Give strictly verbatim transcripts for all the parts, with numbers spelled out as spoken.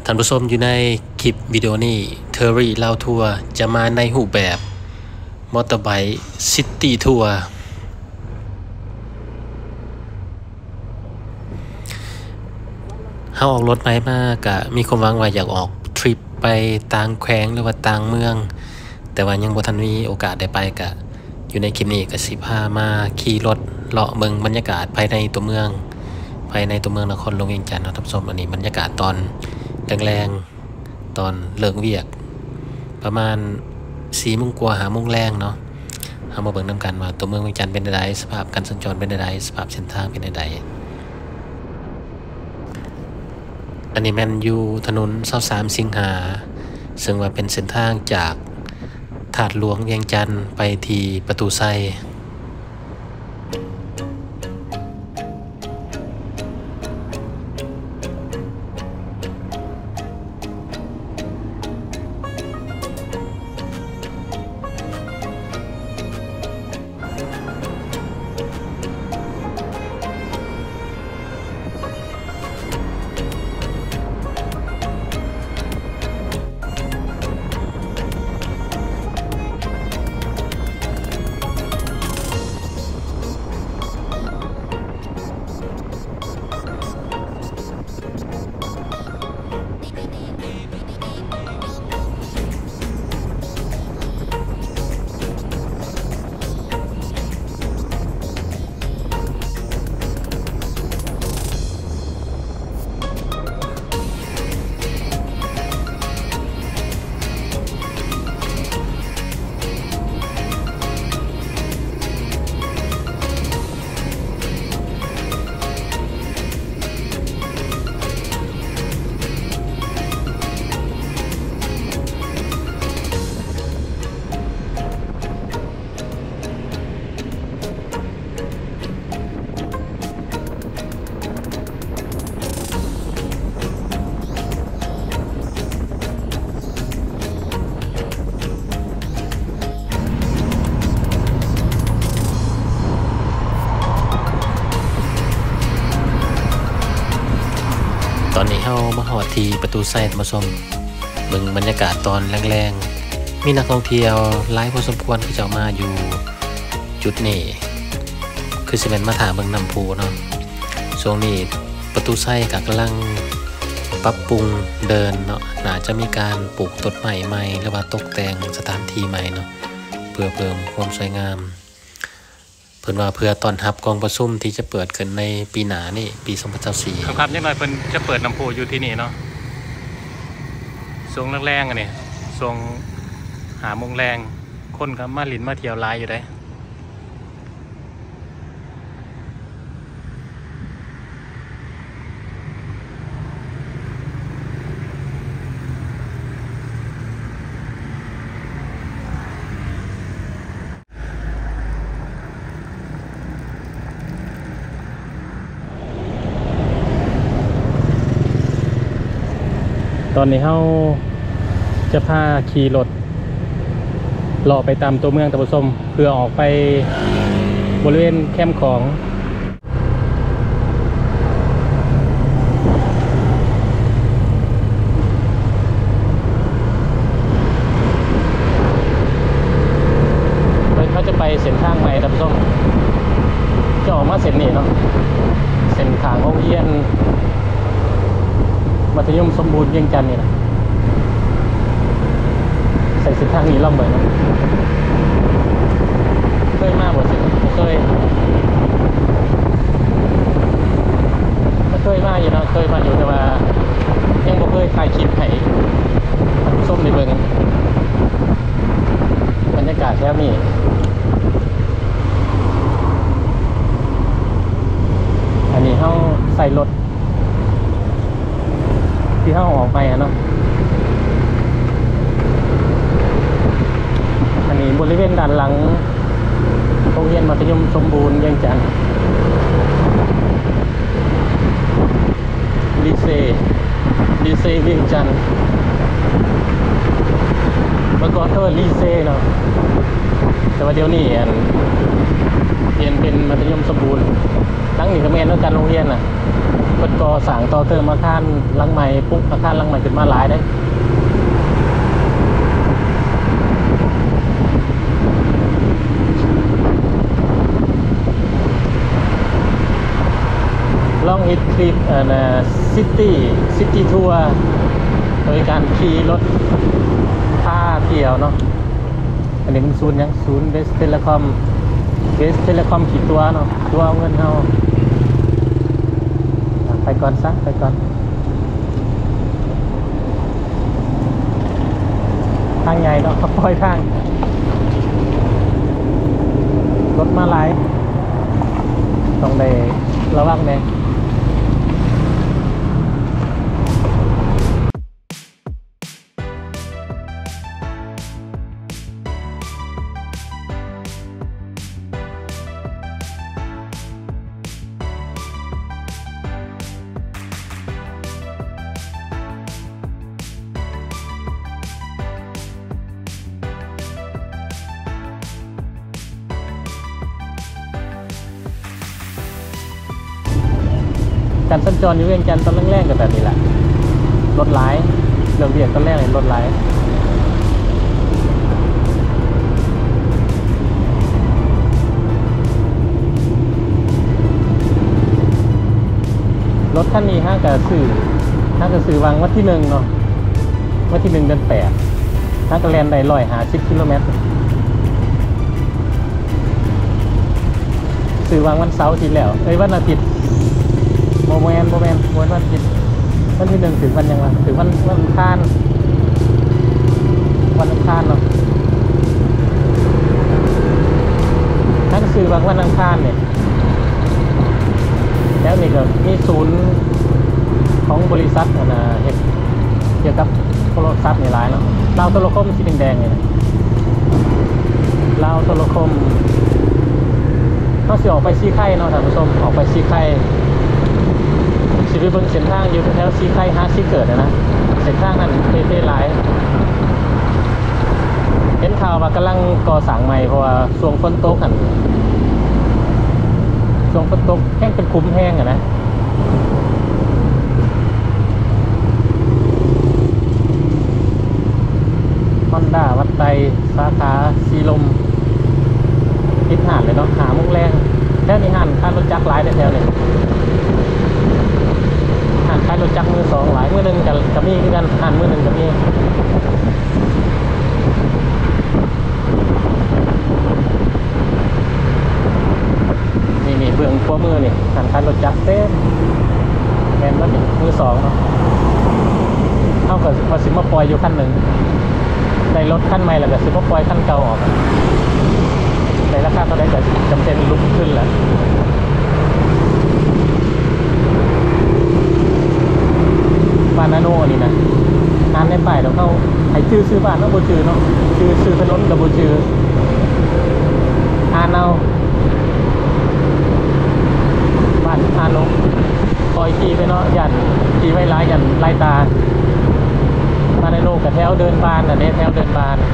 ท่านผู้ชมอยู่ในคลิปวิดีโอนี้เทอรี่เล่าทัวร์จะมาในรูปแบบมอเตอร์ไบค์ซิตี้ทัวร์เฮาออกรถไปมากะมีความหวังว่าอยากออกทริปไปต่างแขวงหรือว่าต่างเมืองแต่ว่ายังบ่ทันมีโอกาสได้ไปกะอยู่ในคลิปนี้ก็สิพามาขี่รถเลาะเบิ่งบรรยากาศภายในตัวเมืองภายในตัวเมืองนครหลวงเวียงจันทร์เนาะท่านผู้ชมอันนี้บรรยากาศตอนแรงๆตอนเลิกเวียกประมาณสี่โมงกว่าห้าโมงแรงเนาะเฮามาเบิ่งนํกันว่าตัวเมืองเวียงจันทร์เป็นไดสภาพการสัญจรเป็นไดสภาพเส้นทางเป็นไดอันนี้แม่นอยู่ถนนยี่สิบสามสิงหาซึ่งว่าเป็นเส้นทางจากถาดหลวงเวียงจันทร์ไปที่ประตูไซตอนนี้เฮามาฮอดที่ประตูไซต์มาชมเบิ่งบรรยากาศตอนแรงๆมีนักท่องเที่ยวหลายพอสมควรที่จะมาอยู่จุดนี้คือสิแม่นมาถาเบิ่งน้ำพุเนาะช่วงนี้ประตูไซต์ก็กำลังปรับปรุงเดินเนาะน่าจะมีการปลูกต้นไม้ใหม่หรือว่าตกแต่งสถานที่ใหม่เนาะเพื่อเพิ่มความสวยงามเพิ่นว่าเพื่อต้อนรับกองประชุมที่จะเปิดขึ้นในปีหน้านี่ปีสองพันยี่สิบสี่ครับยังไงเพิ่นจะเปิดน้ำพุอยู่ที่นี่เนาะช่วงแรงๆอันนี้ช่วงหาโมงแรงคนก็มาลินมาเที่ยวหลายอยู่ได้ตอนนี้เฮาจะพาขี่รถเลาะไปตามตัวเมืองตะบุษมเพื่อออกไปบริเวณแคมป์ของเขาจะไปเส้นทางใหม่ตะบุษมจะออกมาเส้นนี้เนาะเส้นทางโรงเรียนมัธยมสมบูรณ์เวียงจันทร์นี่นะใส่เส้นทางนี้ล่ำเลยนะเคยมากกว่าสิเคยก็เคยมากอยู่นะเคยมาอยู่แต่ว่ายังบ่เคยถ่ายคลิปให้ส้มในเบิ่งบรรยากาศแถวนี้อันนี้เขาใส่รถที่เขาออกไปอะเนาะอันนี้บริเวณด้านหลังโรงเรียนมัธยมสมบูรณ์เวียงจันทร์ลีเซ่ลีเซ่เวียงจันทร์เมื่อก่อนเขาเรียกลีเซ่เนาะแต่ว่าเดี๋ยวนี้เปลี่ยนเป็นมัธยมสมบูรณ์ทั้งนี้ก็แม่นแล้วกันโรงเรียนน่ะเพิ่นก่อสร้างต่อเติมอาคารหลังใหม่ปุ๊บอาคารหลังใหม่ขึ้นมาหลายได้ลองฮิตคลิปอ่านะซิตี้ซิตี้ทัวร์โดยการขี่รถพาเที่ยวเนาะอันนี้มันศูนย์ยังศูนย์เวสเทเลคอมเวสเทเลคอมขี่ตัวเนาะตัวเอาเงินเฮาไปก่อนซะไปก่อนทางใหญ่เนาะเขาปล่อยทางรถมาหลายต้องได้ระวังแน่การสัญจรอยู่เวียงจันทร์ตอนแรกๆกับแบบนี้แหละรถหลายเรื่องเวียงตอนแรกเลยรถหลายรถคันนี้ห้างกระสือห้างกระสือวางวัดที่หนึ่งเนาะวัดที่หนึ่งเดือนแปดห้างกระแลนได้ร้อยหาสิบกิโลเมตรสื่อวางวันเสาร์ที่แล้วเอ้ยวันอาทิตย์โมแมนโมแมนวันวันผิดวันที่หนึ่งถึงวันยังไงถึงวันวันอังคารวันอังคารเนาะทั้งสื่อบางวันอังคารเนี่ยแล้วนี่ก็มีศูนย์ของบริษัทนะเห็ดเกี่ยวกับโทรศัพท์ในหลายเนาะลาวโทรคมสีแดงๆเนี่ยลาวโทรคมเขาสิออกไปซีไข่เนาะท่านผู้ชมออกไปซีไข่สิไปเบิ่งเส้นทางอยู่แถวซีไข่ฮาซีเกิดนะนะเส้นทางนั้นเท่ๆหลายเห็นข่าวว่ากำลังก่อสร้างใหม่เพราะว่าช่วงฝนตกหันช่วงฝนตกแห้งเป็นคุ้มแห้งอะนะฮอนด้าวัดไตสาขาสีลมทิศห่านเลยเนาะหามุกแรงแถวนี้ห่านค่ารถจักรหลายในแถวนี้ห่านค่ารถจักรมือสองหลายมือหนึ่งกับกับมีคือกันห่านมือหนึ่งกับมีนี่นี่เบื้องขวามือนี่ห่านค่ารถจักรเต้นแมนแล้วนี่มือสองเนาะเท่ากับพอสิมาปล่อยอยู่ขั้นหนึ่งในรถขั้นใหม่แล้วก็สิมาปล่อยขั้นเก่าออกในราคาเท่าไรก็จำเป็นลุกขึ้นแหละบ้านนาโน่นี่นะอ่านในป้ายเราเข้าให้ชื่อซื้อบ้านต้องบูชื่อเนาะชื่อซื้อถนนกับบูชื่ออ่านเอาบ้านอ่านลงคอยขี่ไปเนาะยันขี่ไว้ร้ายยันไล่ตาบ้านนาโน่กับแถวเดินบานอ่ะเนี่ยแถวเดินบาน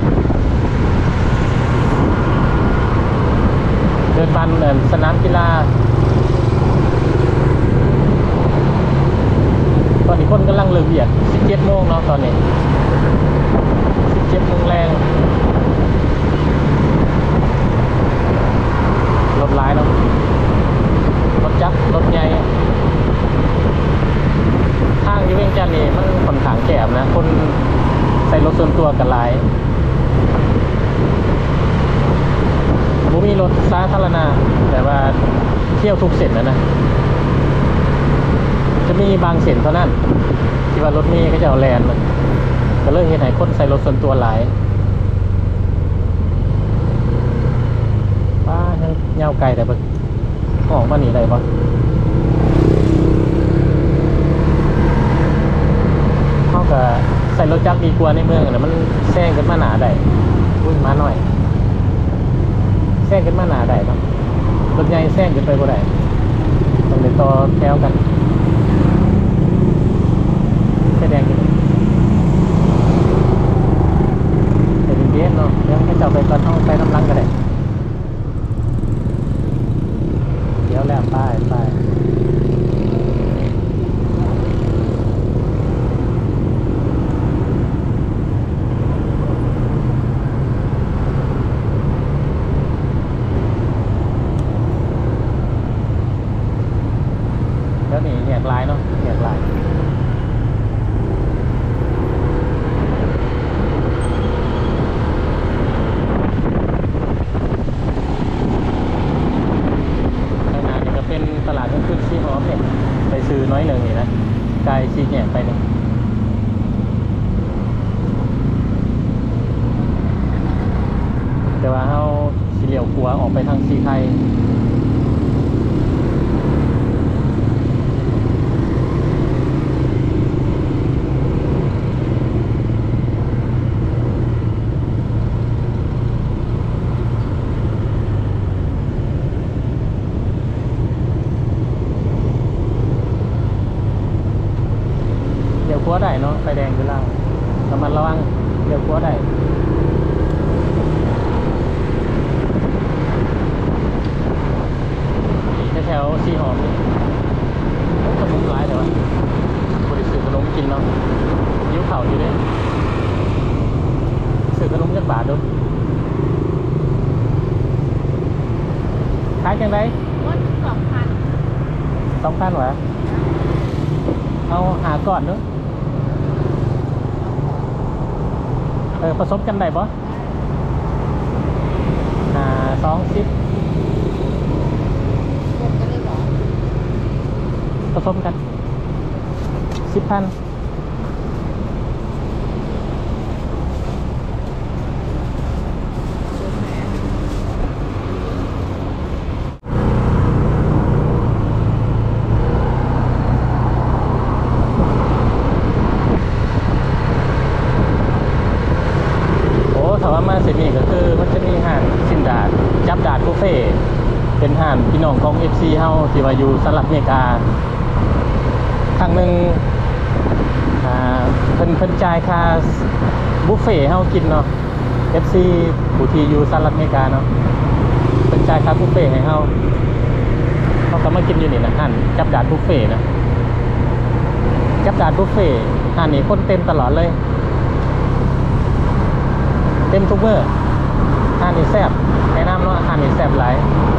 เดินบานสนามกีฬาตอนนี้คนกำลังเลิกเวียดสิบเจ็ดโมงเนาะตอนนี้สิบเจ็ดโมงแรงรถหลายเนาะรถจักรรถใหญ่ทางอยู่เวียงจันทน์นี่มันค่อนข้างแคบนะคนใส่รถส่วนตัวกันหลายบ่มีรถสาธารณะแต่ว่าเที่ยวทุกเส้นนะนะจะมีบางเส้นเท่านั้นที่ว่ารถเมล์ก็จะเอาแลนด์มันก็เลยเห็นให้คนใส่รถส่วนตัวหลายป้าเงาไกลแต่เบิ่งออกมาหนีได้ปะเขาก็ใส่รถจักรดีกว่าในเมืองนะมันแซงขึ้นมาหนาได้วิ่งมาหน่อยแซงขึ้นมาหนาได้ครับรถใหญ่แซงขึ้นไปก็ได้ต้องเดินต่อแถวกันไฟแดงอยู่แต่เย็นๆเนาะยังให้เจ้าไปก่อนห้องไปกำลังกันเลยเดี๋ยวแล้วป้ายป้ายายซีแยกไปนี่แต่ว่าเฮาสิเลี้ยวขวาออกไปทางสีไทยเลี้ยวขวาได้เนาะไฟแดงอยู่แล้วระมัดระวังเลี้ยวขวาได้แถวซีหอมนี่ขนมร้ายแต่ว่าบริสุทธิ์ขนมกินเนาะยิ้วเข่าอยู่ด้วยซื้อขนมยันบาทดูขายจังไดวันสองพันสองพันวะเอาหาก่อนด้วยเออผสมกันได้ปะหาสองสิบผสมกันสิบพันโอ้ถามว่ามาเสร็จนี่ก็คือมันจะมีห่านสินดาดจับดาดบุฟเฟ่เป็นห่านพี่น้องของ เอฟ ซี เฮาที่ว่าอยู่สหรัฐอเมริกาครั้งหนึ่งเพิ่นเพิ่นจ่ายค่าบุฟเฟ่ให้เฮากินเนาะ เอฟ ซี ผู้ที่อยู่สหรัฐอเมริกาเนาะเพิ่นจ่ายค่าบุฟเฟ่ให้เฮาเฮาก็มากินอยู่นี่นะหั่นจับดาดบุฟเฟ่นะจับดาดบุฟเฟ่หั่นนี่คนเต็มตลอดเลยเต็มทุกมื้อหั่นนี่แซ่บแนะนำเนาะหั่นนี่แซ่บหลาย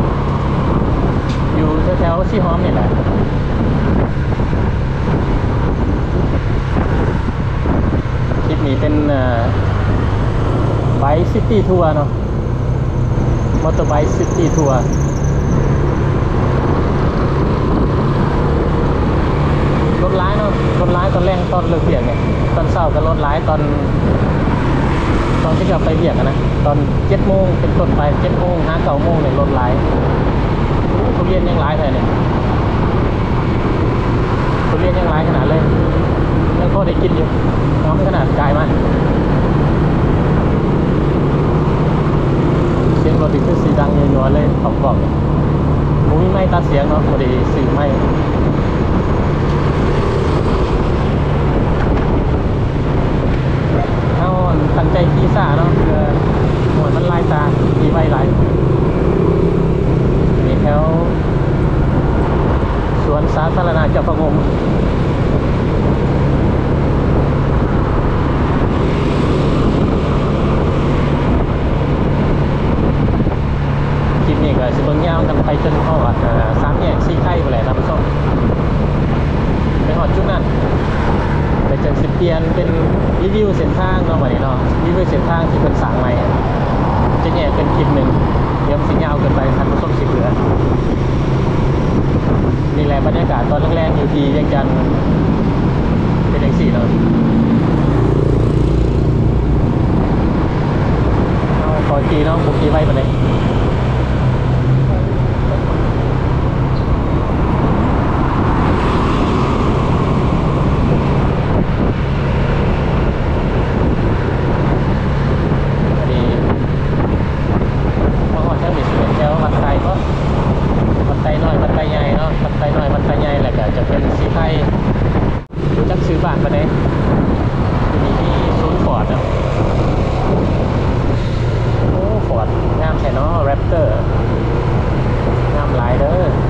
อยู่แถวๆซีหอมนี่แหละคลิปนี้เป็นไบค์ซิตี้ทัวร์เนาะมอเตอร์ไบค์ซิตี้ทัวร์รถร้ายเนาะรถร้ายตอนแรกตอนเลิกเบียกเนี่ยตอนเช้าก็รถร้ายตอนตอนที่เราไปเบียกนะตอนเจ็ดโมงเป็นต้นไปเจ็ดโมงห้าเก้าโมงเนี่ยรถร้ายทุเรียนยังร้ายเลยเนี่ยทุเรียนยังร้ายขนาดเลยยังพอได้กินอยู่น้องขนาดกายมากเสียงรถดิคือสีดังยัวๆเลยขอบบอกมุ้ยไม่ตัดเสียงเนาะพอดีสื่อไม่เอาตั้งใจขี่ซ่าเนาะเพื่อหัวมันลายตาขี่ไวไหลมีแถวสวนสาธารณะเจ้าพระงมคลิปนี้ก็สิบเงากันไปจนเข้าอ่ะสามแยกซีไข่ไปแหละท่านผู้ชมไปหอดจุดนั้นไปจนสิบเตียนเป็นรีวิวเส้นทางเนาะวันนี้เนาะรีวิวเส้นทางที่เป็นสั่งใหม่จะแยกเป็นคลิปหนึ่งเดี๋ยวสิเงาเกินไปท่านผู้ชมสิเหลือนี่แหละบรรยากาศตอนแรกๆอยู่ที่เวียงจันทร์เป็นอย่างสี่เนาะเอาขอจีเนาะบุกจีไว้ไปเลยบ้านมาเนี่ยมีที่ศูนย์ฟอร์ดนะโอ้ฟอร์ดงามแค่เนาะแรปเตอร์งามหลายเด้อ